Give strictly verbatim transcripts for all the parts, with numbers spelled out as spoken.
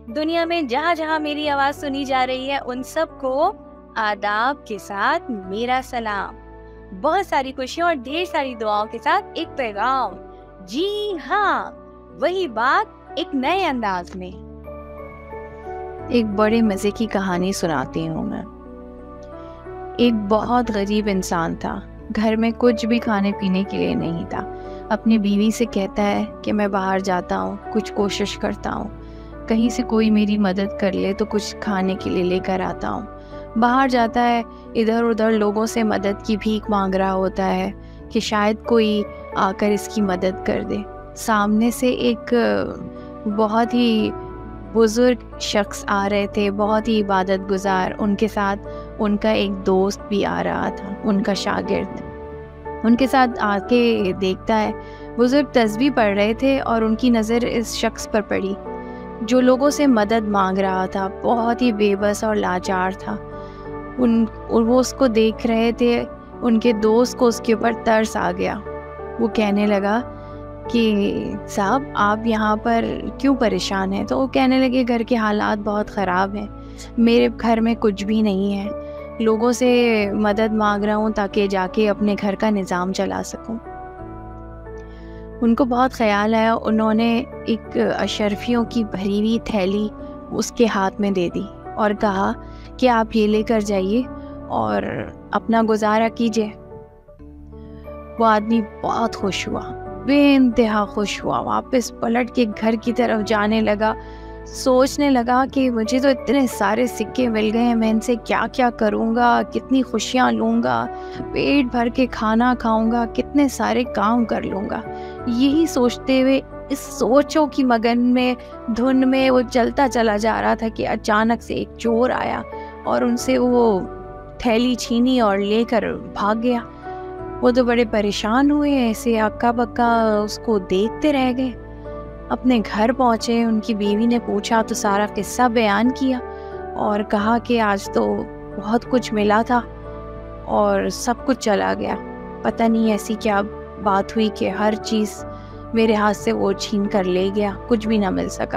دنیا میں جہاں جہاں میری آواز سنی جا رہی ہے ان سب کو آداب کے ساتھ میرا سلام، بہت ساری خوشیوں اور ڈھیر ساری دعاؤں کے ساتھ ایک پیغام، جی ہاں وہی بات ایک نئے انداز میں۔ ایک بڑے مزے کی کہانی سناتی ہوں میں۔ ایک بہت غریب انسان تھا، گھر میں کچھ بھی کھانے پینے کے لیے نہیں تھا۔ اپنی بیوی سے کہتا ہے کہ میں باہر جاتا ہوں، کچھ کوشش کرتا ہوں، کہیں سے کوئی میری مدد کر لے تو کچھ کھانے کے لیے لے کر آتا ہوں۔ باہر جاتا ہے، ادھر ادھر لوگوں سے مدد کی بھیک مانگ رہا ہوتا ہے کہ شاید کوئی آ کر اس کی مدد کر دے۔ سامنے سے ایک بہت ہی بزرگ شخص آ رہے تھے، بہت ہی عبادت گزار، ان کے ساتھ ان کا ایک دوست بھی آ رہا تھا، ان کا شاگرد۔ ان کے ساتھ آ کے دیکھتا ہے، بزرگ تسبیح پڑھ رہے تھے اور ان کی نظر اس شخص پر پڑی جو لوگوں سے مدد مانگ رہا تھا، بہت ہی بے بس اور لاچار تھا۔ ان وہ اس کو دیکھ رہے تھے، ان کے دوست کو اس کے اوپر ترس آ گیا۔ وہ کہنے لگا کہ صاحب آپ یہاں پر کیوں پریشان ہیں؟ تو وہ کہنے لگے گھر کے حالات بہت خراب ہیں، میرے گھر میں کچھ بھی نہیں ہے، لوگوں سے مدد مانگ رہا ہوں تاکہ جا کے اپنے گھر کا نظام چلا سکوں۔ ان کو بہت خیال آیا، انہوں نے ایک اشرفیوں کی بھری ہوئی تھیلی اس کے ہاتھ میں دے دی اور کہا کہ آپ یہ لے کر جائیے اور اپنا گزارا کیجیے۔ وہ آدمی بہت خوش ہوا، بے انتہا خوش ہوا، واپس پلٹ کے گھر کی طرف جانے لگا، سوچنے لگا کہ مجھے تو اتنے سارے سکے مل گئے ہیں، میں ان سے کیا کیا کروں گا، کتنی خوشیاں لوں گا، پیٹ بھر کے کھانا کھاؤں گا، کتنے سارے کام کر لوں گا۔ یہی سوچتے ہوئے اس سوچوں کی مگن میں دھن میں وہ چلتا چلا جا رہا تھا کہ اچانک سے ایک چور آیا اور ان سے وہ تھیلی چھینی اور لے کر بھاگ گیا۔ وہ تو بڑے پریشان ہوئے، ایسے اکا بکا اس کو دیکھتے رہ گئے۔ اپنے گھر پہنچے، ان کی بیوی نے پوچھا تو سارا قصہ بیان کیا اور کہا کہ آج تو بہت کچھ ملا تھا اور سب کچھ چلا گیا، پتہ نہیں ایسی کیا بات ہوئی کہ ہر چیز میرے ہاتھ سے وہ چھین کر لے گیا، کچھ بھی نہ مل سکا۔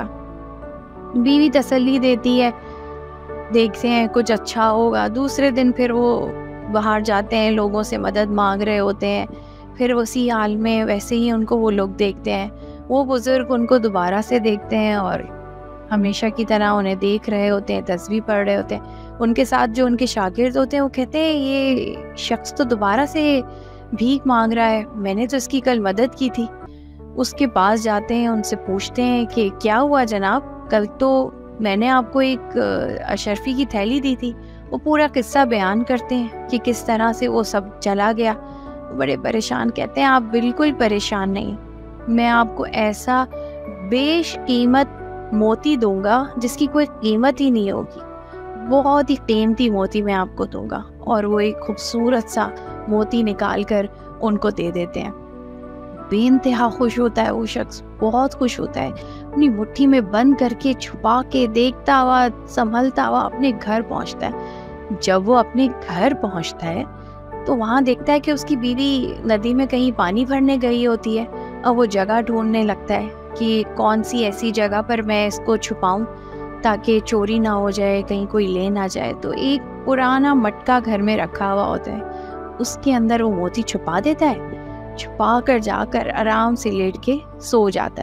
بیوی تسلی دیتی ہے، دیکھتے ہیں کچھ اچھا ہوگا۔ دوسرے دن پھر وہ باہر جاتے ہیں، لوگوں سے مدد مانگ رہے ہوتے ہیں، پھر اسی حال میں ویسے ہی ان کو وہ لوگ دیکھتے ہیں۔ وہ بزرگ ان کو دوبارہ سے دیکھتے ہیں اور ہمیشہ کی طرح انہیں دیکھ رہے ہوتے ہیں، تسبیح پڑھ رہے ہوتے ہیں۔ ان کے ساتھ جو ان کے شاگرد ہوتے ہیں وہ کہتے ہیں یہ شخص تو دوبارہ سے بھیک مانگ رہا ہے، میں نے تو اس کی کل مدد کی تھی۔ اس کے پاس جاتے ہیں، ان سے پوچھتے ہیں کہ کیا ہوا جناب، کل تو میں نے آپ کو ایک اشرفی کی تھیلی دی تھی۔ وہ پورا قصہ بیان کرتے ہیں کہ کس طرح سے وہ سب چلا گیا۔ بڑے پریشان، کہتے ہیں آپ بالکل پریشان نہیں، میں آپ کو ایسا بیش قیمت موتی دوں گا جس کی کوئی قیمت ہی نہیں ہوگی، بہت ہی قیمتی موتی میں آپ کو دوں گا۔ اور وہ ایک خوبصورت سا موتی نکال کر ان کو دے دیتے ہیں۔ بے انتہا خوش ہوتا ہے وہ شخص، بہت خوش ہوتا ہے، اپنی مٹھی میں بند کر کے چھپا کے دیکھتا ہوا سنبھلتا ہوا اپنے گھر پہنچتا ہے۔ جب وہ اپنے گھر پہنچتا ہے تو وہاں دیکھتا ہے کہ اس کی بیوی ندی میں کہیں پانی بھرنے گئی ہوتی ہے، اور وہ جگہ ڈھونڈنے لگتا ہے کہ کون سی ایسی جگہ پر میں اس کو چھپاؤں تاکہ چوری نہ ہو جائے، کہیں کوئی لے نہ جائے۔ تو ایک پرانا مٹکا گھر میں رکھا ہوا ہوتا ہے، اس کے اندر وہ موتی چھپا دیتا ہے، چھپا کر جا کر آرام سے لیٹ کے سو جاتا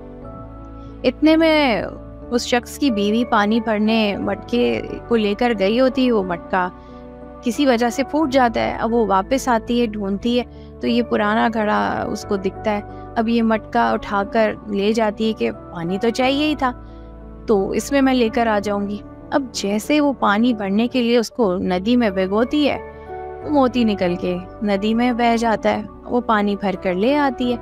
ہے۔ اتنے میں اس شخص کی بیوی پانی بھرنے مٹکے کو لے کر گئی ہوتی ہے، وہ مٹکا کسی وجہ سے پھوٹ جاتا ہے۔ اب وہ واپس آتی ہے، ڈھونڈتی ہے تو یہ پرانا گھڑا اس کو دکھتا ہے۔ اب یہ مٹکا اٹھا کر لے جاتی ہے کہ پانی تو چاہیے ہی تھا تو اس میں میں لے کر آ جاؤں گی۔ اب جیسے وہ پانی بھرنے کے لیے اس کو ندی میں بھگوتی ہے، موتی نکل کے ندی میں بہہ جاتا ہے، وہ پانی بھر کر لے آتی ہے۔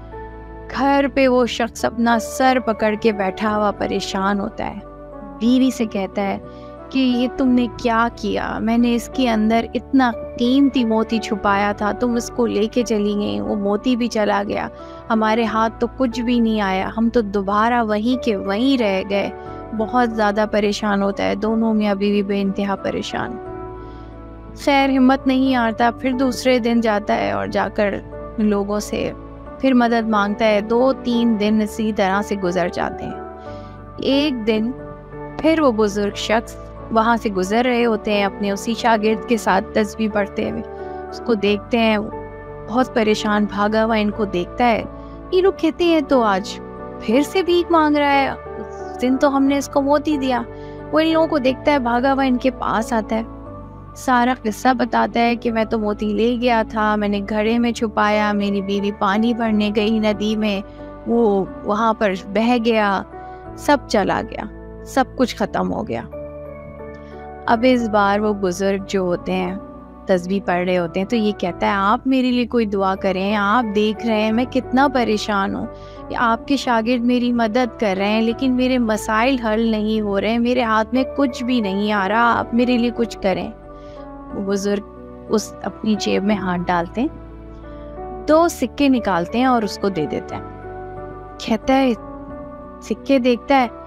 گھر پہ وہ شخص اپنا سر پکڑ کے بیٹھا ہوا پریشان ہوتا ہے، بیوی سے کہتا ہے کہ یہ تم نے کیا کیا، میں نے اس کے اندر اتنا قیمتی موتی چھپایا تھا، تم اس کو لے کے چلی گئی، وہ موتی بھی چلا گیا، ہمارے ہاتھ تو کچھ بھی نہیں آیا، ہم تو دوبارہ وہیں کے وہیں رہ گئے۔ بہت زیادہ پریشان ہوتا ہے، دونوں میاں بیوی بے انتہا پریشان۔ خیر ہمت نہیں آتا، پھر دوسرے دن جاتا ہے اور جا کر لوگوں سے پھر مدد مانگتا ہے۔ دو تین دن اسی طرح سے گزر جاتے ہیں۔ ایک دن پھر وہ بزرگ شخص وہاں سے گزر رہے ہوتے ہیں اپنے اسی شاگرد کے ساتھ تسبیح پڑھتے ہوئے. اس کو دیکھتے ہیں، بہت پریشان بھاگا ہوا ان کو دیکھتا ہے. یہ لوگ کہتے ہیں تو آج پھر سے بھیک مانگ رہا ہے، اس دن تو ہم نے اس کو موتی دیا. وہ ان لوگوں کو دیکھتا ہے، بھاگا ہوا ان کے پاس آتا ہے، سارا قصہ بتاتا ہے کہ میں تو موتی لے گیا تھا، میں نے گھڑے میں چھپایا، میری بیوی پانی بھرنے گئی ندی میں، وہ وہاں پر بہہ گیا، سب چلا گیا، سب کچھ ختم ہو گیا. اب اس بار وہ بزرگ جو ہوتے ہیں تسبیح پڑھ رہے ہوتے ہیں تو یہ کہتا ہے آپ میرے لیے کوئی دعا کریں، آپ دیکھ رہے ہیں میں کتنا پریشان ہوں، آپ کے شاگرد میری مدد کر رہے ہیں لیکن میرے مسائل حل نہیں ہو رہے ہیں، میرے ہاتھ میں کچھ بھی نہیں آ رہا، آپ میرے لیے کچھ کریں. وہ بزرگ اس اپنی جیب میں ہاتھ ڈالتے ہیں، دو سکے نکالتے ہیں اور اس کو دے دیتے ہیں. کہتا ہے سکے دیکھتا ہے،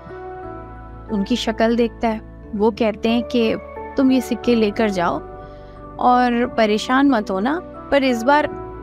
ان کی شکل دیکھتا ہے. وہ کہتے ہیں کہ تم یہ سکے لے کر جاؤ اور پریشان مت ہونا، پر اس بار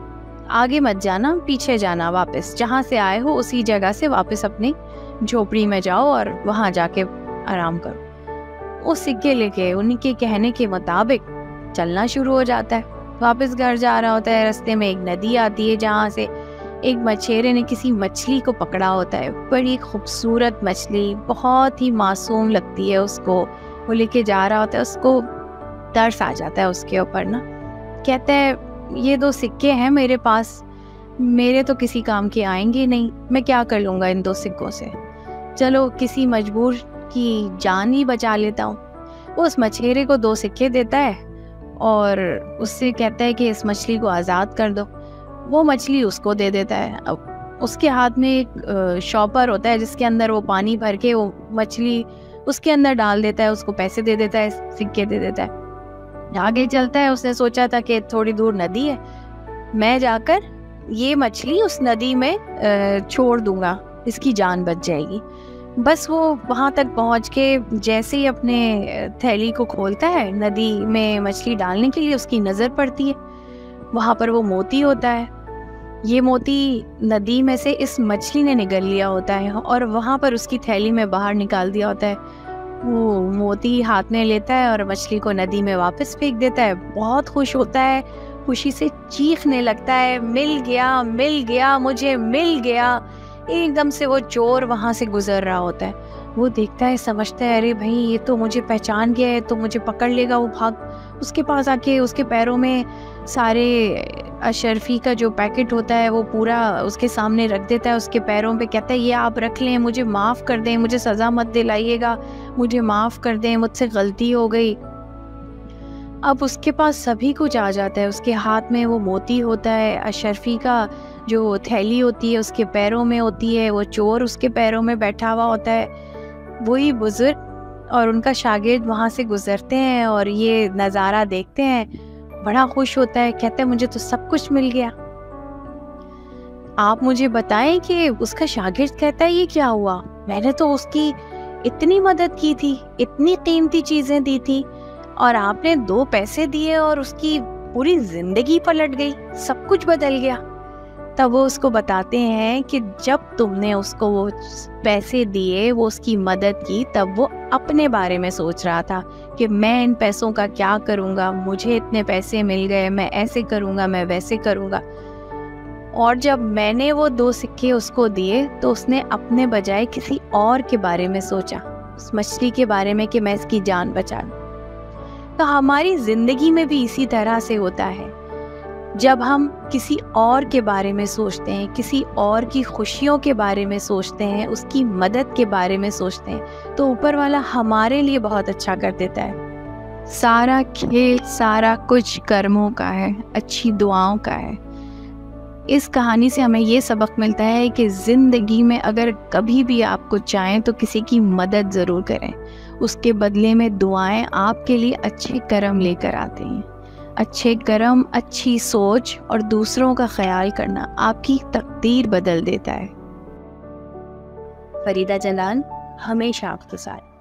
آگے مت جانا، پیچھے جانا، واپس جہاں سے آئے ہو اسی جگہ سے واپس اپنی جھوپڑی میں جاؤ اور وہاں جا کے آرام کرو. وہ سکے لے کے ان کے کہنے کے مطابق چلنا شروع ہو جاتا ہے. واپس گھر جا رہا ہوتا ہے، رستے میں ایک ندی آتی ہے جہاں سے ایک مچھیرے نے کسی مچھلی کو پکڑا ہوتا ہے، بڑی خوبصورت مچھلی، بہت ہی معصوم لگتی ہے اس کو. وہ لے کے جا رہا ہوتا ہے، اس کو ترس آ جاتا ہے اس کے اوپر نا. کہتا ہے یہ دو سکے ہیں میرے پاس، میرے تو کسی کام کے آئیں گے نہیں، میں کیا کر لوں گا ان دو سکوں سے، چلو کسی مجبور کی جان ہی بچا لیتا ہوں. وہ اس مچھیرے کو دو سکے دیتا ہے اور اس سے کہتا ہے کہ اس مچھلی کو آزاد کر دو. وہ مچھلی اس کو دے دیتا ہے. اب اس کے ہاتھ میں ایک شاپر ہوتا ہے جس کے اندر وہ پانی بھر کے وہ مچھلی اس کے اندر ڈال دیتا ہے، اس کو پیسے دے دیتا ہے، سکے دے دیتا ہے. آگے چلتا ہے. اس نے سوچا تھا کہ تھوڑی دور ندی ہے، میں جا کر یہ مچھلی اس ندی میں چھوڑ دوں گا، اس کی جان بچ جائے گی. بس وہ وہاں تک پہنچ کے جیسے ہی اپنے تھیلی کو کھولتا ہے ندی میں مچھلی ڈالنے کے لیے، اس کی نظر پڑتی ہے وہاں پر وہ موتی ہوتا ہے. یہ موتی ندی میں سے اس مچھلی نے نگل لیا ہوتا ہے اور وہاں پر اس کی تھیلی میں باہر نکال دیا ہوتا ہے. وہ موتی ہاتھ میں لیتا ہے اور مچھلی کو ندی میں واپس پھینک دیتا ہے. بہت خوش ہوتا ہے، خوشی سے چیخنے لگتا ہے، مل گیا، مل گیا، مجھے مل گیا. ایک دم سے وہ چور وہاں سے گزر رہا ہوتا ہے. وہ دیکھتا ہے، سمجھتا ہے ارے بھائی یہ تو مجھے پہچان گیا ہے، تو مجھے پکڑ لے گا. وہ بھاگ اس کے پاس آ کے اس کے پیروں میں سارے اشرفی کا جو پیکٹ ہوتا ہے وہ پورا اس کے سامنے رکھ دیتا ہے، اس کے پیروں پہ. کہتا ہے یہ آپ رکھ لیں، مجھے معاف کر دیں، مجھے سزا مت دلائیے گا، مجھے معاف کر دیں، مجھ سے غلطی ہو گئی. اب اس کے پاس سبھی کچھ آ جاتا ہے. اس کے ہاتھ میں وہ موتی ہوتا ہے، اشرفی کا جو تھیلی ہوتی ہے اس کے پیروں میں ہوتی ہے، وہ چور اس کے پیروں میں بیٹھا ہوا ہوتا ہے. وہی بزرگ اور ان کا شاگرد وہاں سے گزرتے ہیں اور یہ نظارہ دیکھتے ہیں. بڑا خوش ہوتا ہے، کہتا ہے مجھے تو سب کچھ مل گیا. آپ مجھے بتائیں کہ اس کا شاگرد کہتا ہے یہ کیا ہوا؟ میں نے تو اس کی اتنی مدد کی تھی، اتنی قیمتی چیزیں دی تھی، اور آپ نے دو پیسے دیے اور اس کی پوری زندگی پلٹ گئی، سب کچھ بدل گیا. تب وہ اس کو بتاتے ہیں کہ جب تم نے اس کو وہ پیسے دیے، وہ اس کی مدد کی، تب وہ اپنے بارے میں سوچ رہا تھا کہ میں ان پیسوں کا کیا کروں گا، مجھے اتنے پیسے مل گئے، میں ایسے کروں گا، میں ویسے کروں گا. اور جب میں نے وہ دو سکے اس کو دیے تو اس نے اپنے بجائے کسی اور کے بارے میں سوچا، اس مچھلی کے بارے میں کہ میں اس کی جان بچا لوں. تو ہماری زندگی میں بھی اسی طرح سے ہوتا ہے. جب ہم کسی اور کے بارے میں سوچتے ہیں، کسی اور کی خوشیوں کے بارے میں سوچتے ہیں، اس کی مدد کے بارے میں سوچتے ہیں، تو اوپر والا ہمارے لیے بہت اچھا کر دیتا ہے. سارا کھیل، سارا کچھ کرموں کا ہے، اچھی دعاؤں کا ہے. اس کہانی سے ہمیں یہ سبق ملتا ہے کہ زندگی میں اگر کبھی بھی آپ کو چاہیں تو کسی کی مدد ضرور کریں. اس کے بدلے میں دعائیں آپ کے لیے اچھے کرم لے کر آتے ہیں. اچھے کرم، اچھی سوچ اور دوسروں کا خیال کرنا آپ کی تقدیر بدل دیتا ہے. فریدہ جلال ہمیشہ آپ کے ساتھ.